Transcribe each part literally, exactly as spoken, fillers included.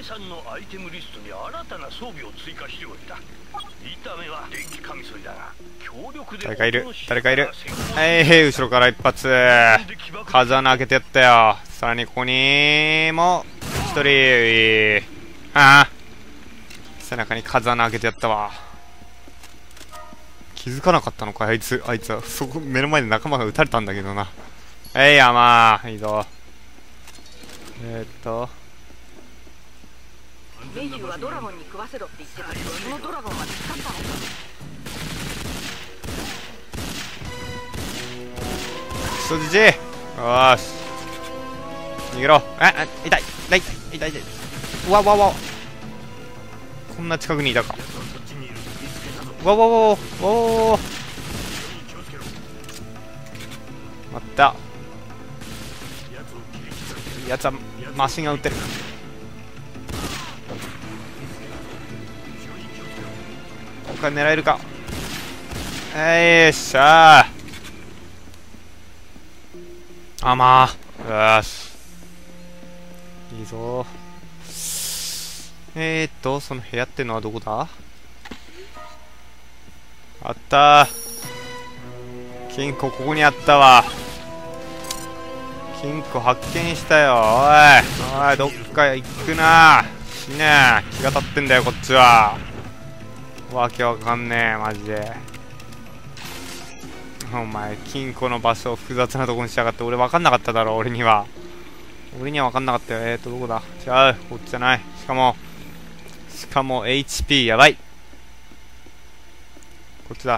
さんのアイテムリストに新たな装備を追加しておいた。見た目は電気カミソリだが強力で。 誰かいる誰かいる。はいはい、後ろから一発風穴開けてやったよ。さらにここにも一人、ああ背中に風穴開けてやったわ。気づかなかったのかあいつ。あいつはそこ目の前で仲間が撃たれたんだけどな。えいや、まあいいぞ。えー、っとメニューはドラゴンに食わせろって言ってたけど、そのドラゴンは見つかったの？ 人質。よーし逃げろ。ああ痛い痛い痛い痛い。うわわわ、こんな近くにいたか。わわわわわわ、待った。やつはマシンガン撃ってる。他狙えるか。えい、よっしゃー。あ、まあよし、いいぞ。えーっとその部屋ってのはどこだ。あったー、金庫ここにあったわ。金庫発見したよ。おいおい、どっか行くな。死ねえ、気が立ってんだよこっちは。わけわかんねえマジで。お前金庫の場所を複雑なとこにしやがって。俺分かんなかっただろ。俺には俺には分かんなかったよ。えーとどこだ。違う、こっちじゃない。しかもしかも エイチピー やばい。こっちだ。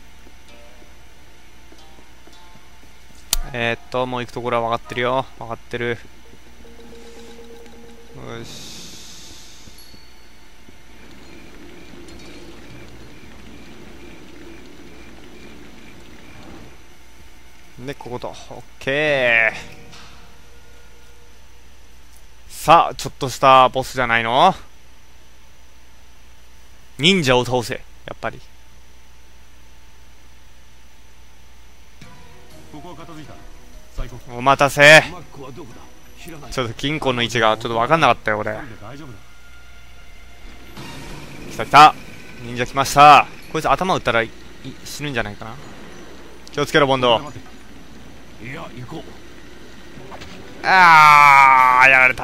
えー、っともう行くところは分かってるよ。分かってる。よし、でここと OK。 さあちょっとしたボスじゃないの。忍者を倒せ。やっぱりお待たせ。ちょっと金庫の位置がちょっと分かんなかったよ俺。来た来た、忍者来ました。こいつ頭打ったらい死ぬんじゃないかな。気をつけろボンド。あーやられた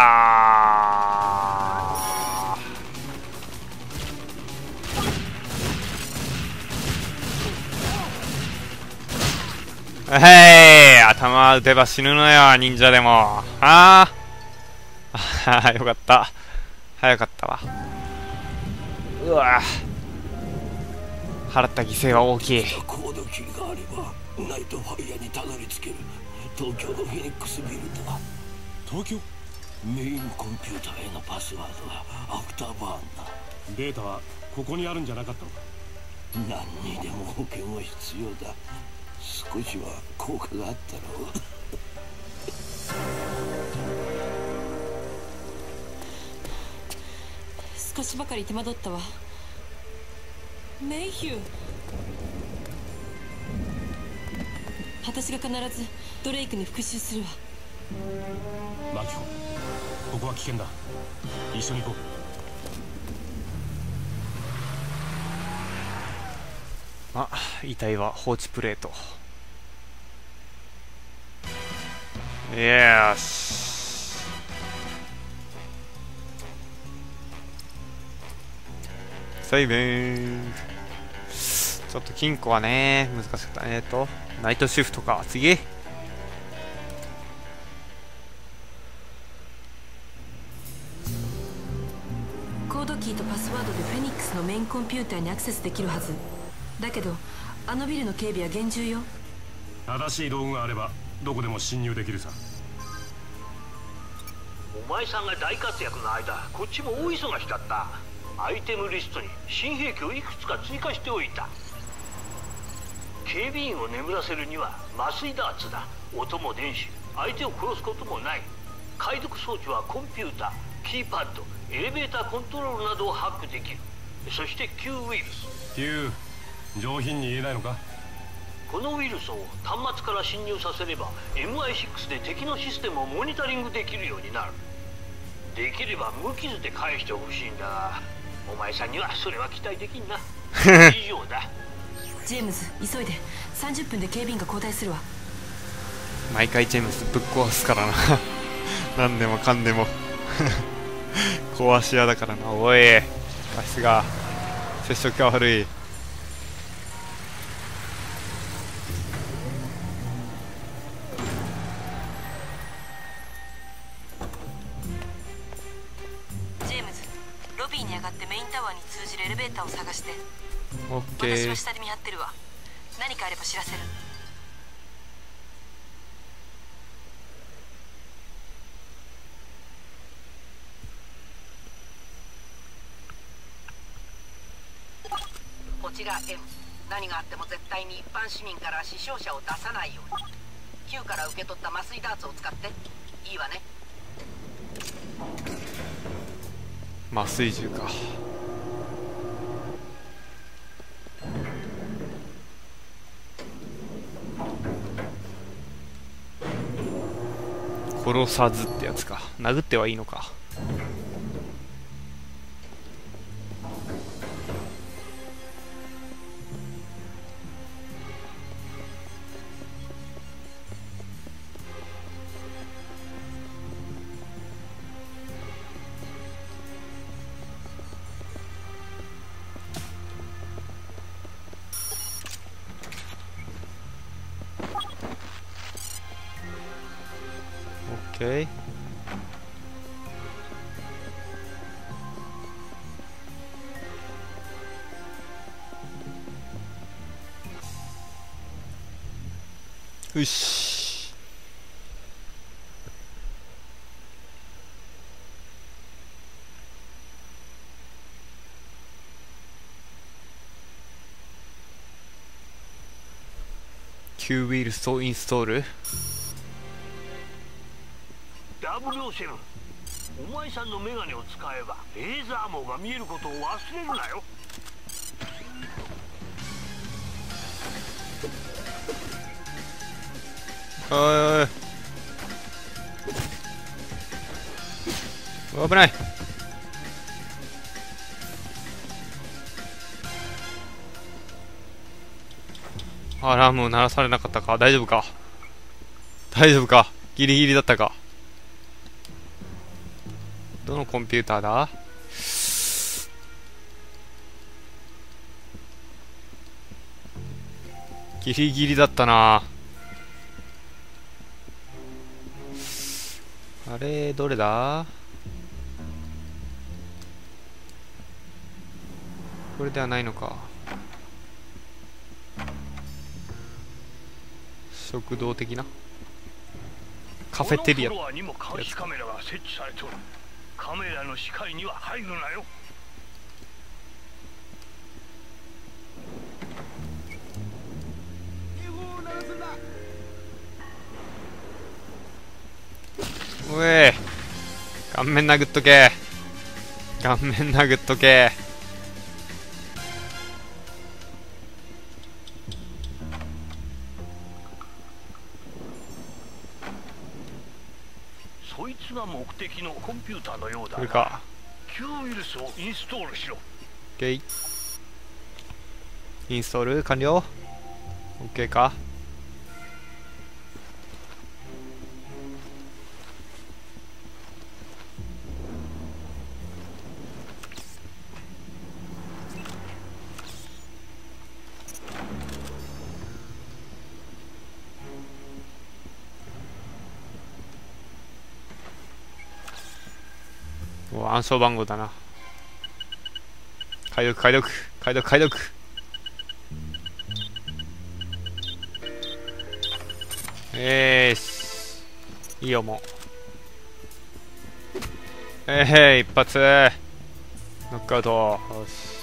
ー。へい、頭打てば死ぬのよ忍者でも。ああよかった、早かったわ。うわ払った犠牲は大きい。 コードキーがあればナイトファイヤーにたどり着ける。東京のフェニックスビルだ。東京？メインコンピューターへのパスワードはアフターバーンだ。データはここにあるんじゃなかったのか。何にでも保険は必要だ。少しは効果があったろう。 少しばかり手間取ったわ。メイヒュー、私が必ずドレイクに復讐するわ。 マキコ、ここは危険だ。一緒に行こう。あ、遺体は放置プレート。よし、セイブー。ちょっと金庫はね難しかった。えっとナイトシフトか。次コードキーとパスワードでフェニックスのメインコンピューターにアクセスできるはずだけど、あのビルの警備は厳重よ。 正しい道具があればどこでも侵入できるさ。 お前さんが大活躍の間こっちも大忙しだった。アイテムリストに新兵器をいくつか追加しておいた。警備員を眠らせるには麻酔ダーツだ。音も電子、相手を殺すこともない。解読装置はコンピューター、キーパッド、エレベーターコントロールなどをハックできる。そして Q ウイルス。 Q、 上品に言えないのか。 このウイルスを端末から侵入させれば エムアイシックス で敵のシステムをモニタリングできるようになる。 できれば無傷で返してほしいんだが、お前さんにはそれは期待できんな。以上だ。 ジェームズ、急いで。さんじゅっぷんで警備員が交代するわ。 毎回ジェームズぶっ壊すからな何でもかんでも壊し屋だからな。おい、さすが接触が悪い。 ジェームズ、ロビーに上がってメインタワーに通じるエレベーターを探して。 オッケー。 私は下で見張ってるわ。何かあれば知らせる。 こちら M。 何があっても絶対に一般市民から死傷者を出さないように。 Q から受け取った麻酔ダーツを使っていいわね。 麻酔銃か。殺さずってやつか。殴ってはいいのか。オッケー。よし。Q ウイルスをインストール。 ダブルオーセブン、お前さんのメガネを使えばレーザー網が見えることを忘れるなよ。 おいおい、危ない。アラームを鳴らされなかったか。大丈夫か大丈夫か。ギリギリだったか。どのコンピューターだ。ギリギリだったな。あれどれだ。これではないのか。食堂的なカフェテリア。 このフロアにも監視カメラが設置されておる。カメラの視界には入るなよ。 おい、顔面殴っとけ。顔面殴っとけ。 そいつが目的のコンピューターのようだ。 これか。 Q ウイルスをインストールしろ。 OK。 インストール完了。 OK か。お、暗証番号だな。解読解読解読解読。えーし、いいよもう。えー、一発ノックアウト。よし。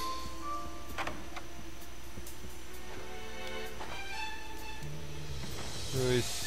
よし。